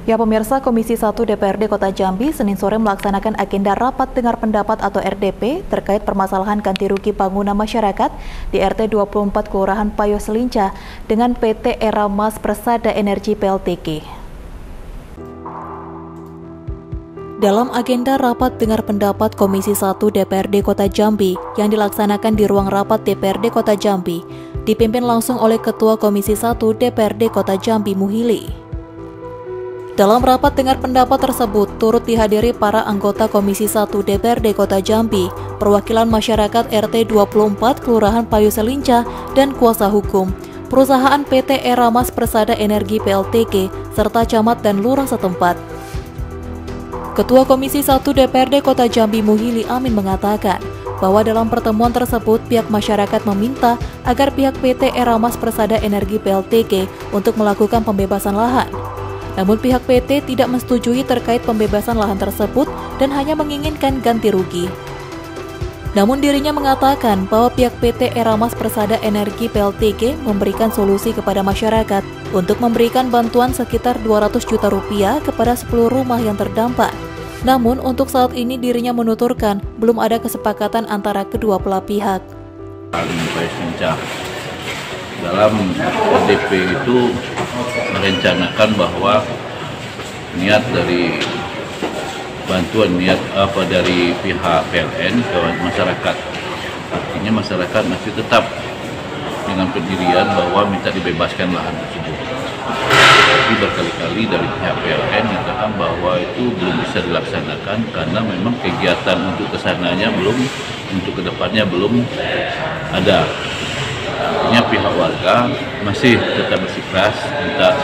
Ya pemirsa, Komisi 1 DPRD Kota Jambi Senin sore melaksanakan agenda rapat dengar pendapat atau RDP terkait permasalahan ganti rugi bangunan masyarakat di RT 24 Kelurahan Payo Selinca dengan PT Era Mas Persada Energi PLTG. Dalam agenda rapat dengar pendapat Komisi 1 DPRD Kota Jambi yang dilaksanakan di ruang rapat DPRD Kota Jambi, dipimpin langsung oleh Ketua Komisi 1 DPRD Kota Jambi Muhili. Dalam rapat dengar pendapat tersebut turut dihadiri para anggota Komisi 1 DPRD Kota Jambi, perwakilan masyarakat RT 24 Kelurahan Payo Selinca, dan kuasa hukum, perusahaan PT Era Mas Persada Energi PLTG, serta camat dan lurah setempat. Ketua Komisi 1 DPRD Kota Jambi Muhili Amin mengatakan bahwa dalam pertemuan tersebut pihak masyarakat meminta agar pihak PT Era Mas Persada Energi PLTG untuk melakukan pembebasan lahan. Namun pihak PT tidak menyetujui terkait pembebasan lahan tersebut dan hanya menginginkan ganti rugi. Namun dirinya mengatakan bahwa pihak PT Era Mas Persada Energi PLTG memberikan solusi kepada masyarakat untuk memberikan bantuan sekitar 200 juta rupiah kepada 10 rumah yang terdampak. Namun untuk saat ini dirinya menuturkan belum ada kesepakatan antara kedua belah pihak. Dalam RDP itu merencanakan bahwa niat dari bantuan dari pihak PLN ke masyarakat, artinya masyarakat masih tetap dengan pendirian bahwa minta dibebaskan lahan tersebut. Tapi berkali-kali dari pihak PLN mengatakan bahwa itu belum bisa dilaksanakan karena memang kegiatan untuk kesananya belum, untuk kedepannya belum ada. Artinya pihak warga masih tetap bersikeras minta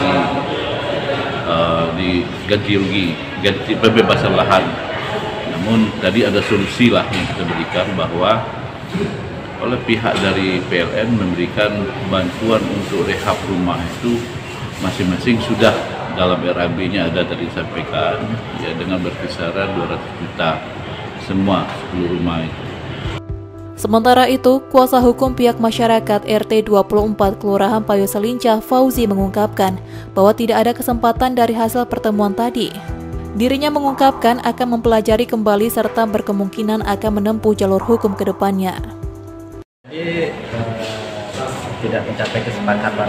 diganti rugi, ganti pembebasan lahan. Namun tadi ada solusi lah yang kita berikan bahwa oleh pihak dari PLN memberikan bantuan untuk rehab rumah itu masing-masing sudah dalam RAB-nya ada tadi disampaikan ya dengan berkisaran 200 juta semua 10 rumah itu. Sementara itu, kuasa hukum pihak masyarakat RT 24 Kelurahan Payo Selinca, Fauzi, mengungkapkan bahwa tidak ada kesempatan dari hasil pertemuan tadi. Dirinya mengungkapkan akan mempelajari kembali serta berkemungkinan akan menempuh jalur hukum ke depannya. Jadi tidak mencapai kesepakatan.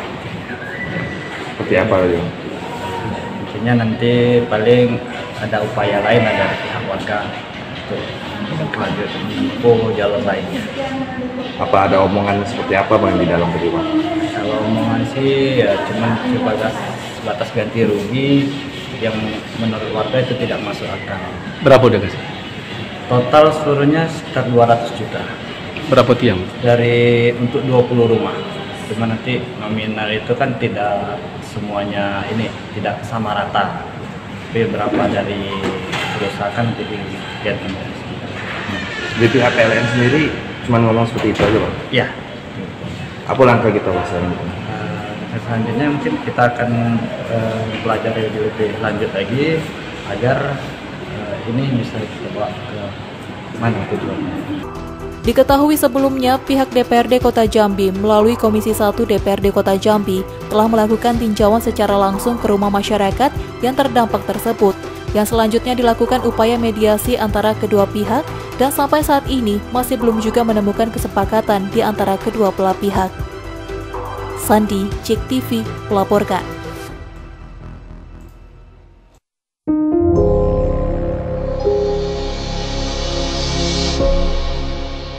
Seperti apa ya? Intinya nanti paling ada upaya lain dari pihak warga untuk lanjut menempuh jalur lainnya. Apa ada omongan seperti apa Bang di dalam pertemuan? Kalau omongan sih ya cuma sebatas ganti rugi yang menurut warga itu tidak masuk akal. Berapa udah kasih? Total seluruhnya sekitar 200 juta. Berapa tiang? Untuk 20 rumah. Cuma nanti nominal itu kan tidak semuanya tidak sama rata. Tapi berapa dari kerusakan jadi ganti. Di pihak PLN sendiri cuma ngomong seperti itu aja Bang? Iya. Apa langkah kita Mas? Selanjutnya mungkin kita akan pelajari lebih lanjut lagi agar ini bisa kita bawa ke mana tujuannya. Diketahui sebelumnya pihak DPRD Kota Jambi melalui Komisi 1 DPRD Kota Jambi telah melakukan tinjauan secara langsung ke rumah masyarakat yang terdampak tersebut, yang selanjutnya dilakukan upaya mediasi antara kedua pihak dan sampai saat ini masih belum juga menemukan kesepakatan di antara kedua belah pihak. Sandi, JEK TV, melaporkan.